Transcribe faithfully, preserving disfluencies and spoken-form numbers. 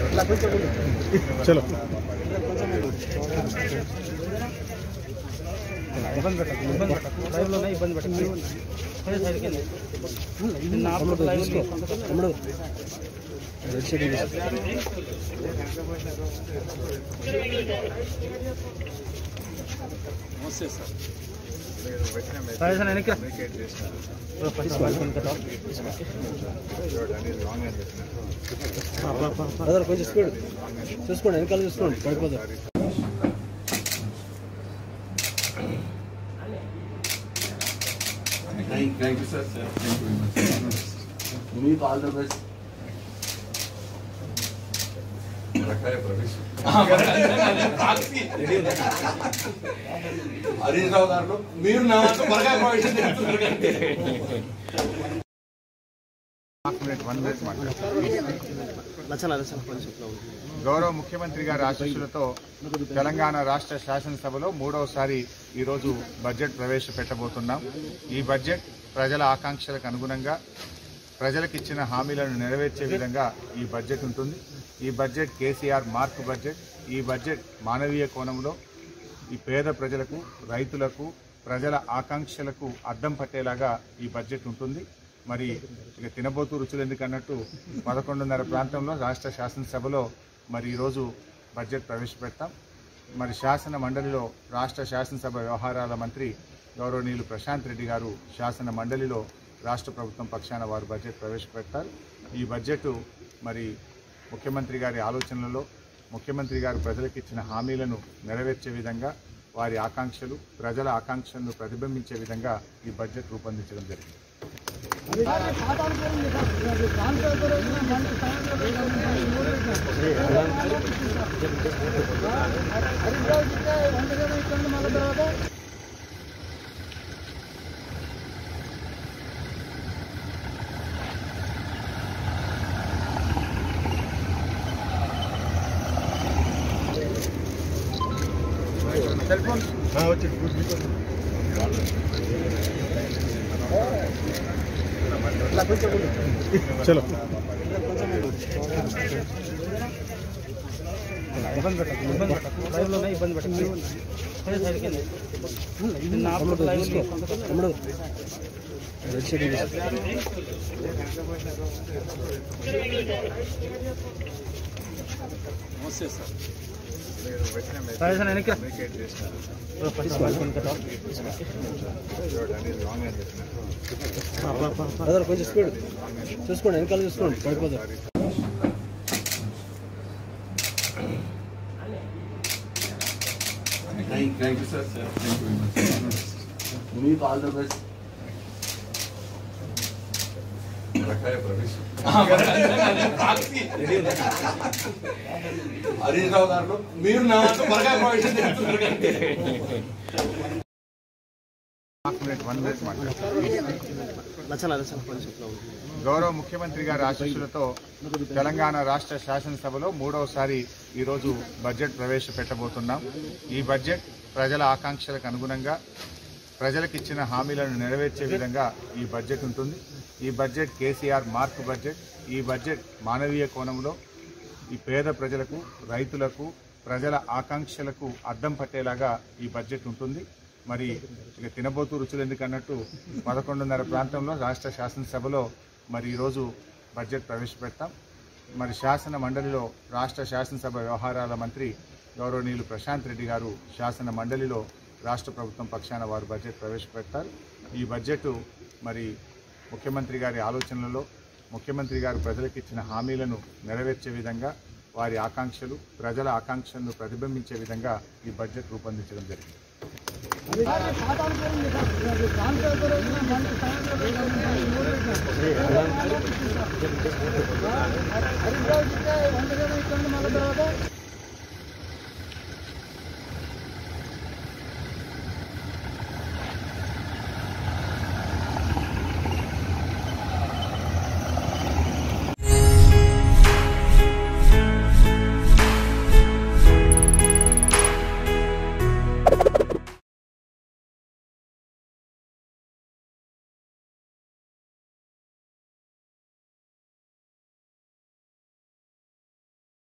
चलो ఇబ్బంది పెట్టకు ఇబ్బంది పెట్టకు లైవ్లోనే ఇబ్బంది పెట్టకు అదే సైడ్కి వెళ్ళి నిన్న అప్పుడు లైవ్ తమ్ముడు రెడ్ షీట్ నమస్తే సార్ వెనక కొంచెం స్పీడ్ చూసుకోండి వెనకాల చూసుకోండి పడిపోదు Thank you, sir. Thank you very much. Wish all the best. Harish Rao garu meer na barga provision chestunaru kante గౌరవ ముఖ్యమంత్రి గారి ఆశీస్సులతో తెలంగాణ రాష్ట్ర శాసనసభలో మూడవసారి ఈరోజు బడ్జెట్ ప్రవేశపెట్టబోతున్నాం. ఈ బడ్జెట్ ప్రజల ఆకాంక్షలకు అనుగుణంగా ప్రజలకు ఇచ్చిన హామీలను నెరవేర్చే విధంగా ఈ బడ్జెట్ ఉంటుంది. ఈ బడ్జెట్ కేసీఆర్ మార్క్ బడ్జెట్. ఈ బడ్జెట్ మానవీయ కోణంలో ఈ పేద ప్రజలకు, రైతులకు, ప్రజల ఆకాంక్షలకు అద్దం పట్టేలాగా ఈ బడ్జెట్ ఉంటుంది. మరి ఇక తినబోతూ రుచులు ఎందుకన్నట్టు పదకొండున్నర ప్రాంతంలో రాష్ట్ర శాసనసభలో మరి ఈరోజు బడ్జెట్ ప్రవేశపెడతాం. మరి శాసన మండలిలో రాష్ట్ర శాసనసభ వ్యవహారాల మంత్రి గౌరవనీయులు ప్రశాంత్ రెడ్డి గారు శాసన మండలిలో రాష్ట్ర ప్రభుత్వం పక్షాన వారు బడ్జెట్ ప్రవేశపెడతారు. ఈ బడ్జెట్ మరి ముఖ్యమంత్రి గారి ఆలోచనలలో ముఖ్యమంత్రి గారు ప్రజలకు ఇచ్చిన హామీలను నెరవేర్చే విధంగా, వారి ఆకాంక్షలు, ప్రజల ఆకాంక్షలను ప్రతిబింబించే విధంగా ఈ బడ్జెట్ రూపొందించడం జరిగింది. चलो ఇబ్బంది పెట్టకు ఇబ్బంది పెట్టకు లైవ్లోనే ఇబ్బంది పెట్టకు అదే సైడ్కి వెళ్ళి నిన్న అప్పుడు లైవ్ తమ్ముడు రెడ్ షీట్ నమస్తే సార్ వెనక కొంచెం స్పీడ్ చూసుకోండి వెనకాల చూసుకోండి పడిపోదు Thank you, sir. Thank you very much. Wish all the best. Harish Rao garu meer na barga provision chestunaru kante గౌరవ ముఖ్యమంత్రి గారి ఆశీస్సులతో తెలంగాణ రాష్ట్ర శాసనసభలో మూడవసారి ఈరోజు బడ్జెట్ ప్రవేశపెట్టబోతున్నాం. ఈ బడ్జెట్ ప్రజల ఆకాంక్షలకు అనుగుణంగా ప్రజలకు ఇచ్చిన హామీలను నెరవేర్చే విధంగా ఈ బడ్జెట్ ఉంటుంది. ఈ బడ్జెట్ కేసీఆర్ మార్క్ బడ్జెట్. ఈ బడ్జెట్ మానవీయ కోణంలో ఈ పేద ప్రజలకు, రైతులకు, ప్రజల ఆకాంక్షలకు అద్దం పట్టేలాగా ఈ బడ్జెట్ ఉంటుంది. మరి ఇక తినబోతూ రుచులు ఎందుకన్నట్టు పదకొండున్నర ప్రాంతంలో రాష్ట్ర శాసనసభలో మరి ఈరోజు బడ్జెట్ ప్రవేశపెడతాం. మరి శాసన మండలిలో రాష్ట్ర శాసనసభ వ్యవహారాల మంత్రి గౌరవనీయులు ప్రశాంత్ రెడ్డి గారు శాసన మండలిలో రాష్ట్ర ప్రభుత్వం పక్షాన వారు బడ్జెట్ ప్రవేశపెడతారు. ఈ బడ్జెట్ మరి ముఖ్యమంత్రి గారి ఆలోచనలలో ముఖ్యమంత్రి గారు ప్రజలకు ఇచ్చిన హామీలను నెరవేర్చే విధంగా, వారి ఆకాంక్షలు, ప్రజల ఆకాంక్షలను ప్రతిబింబించే విధంగా ఈ బడ్జెట్ రూపొందించడం జరిగింది. హరీష్ రావు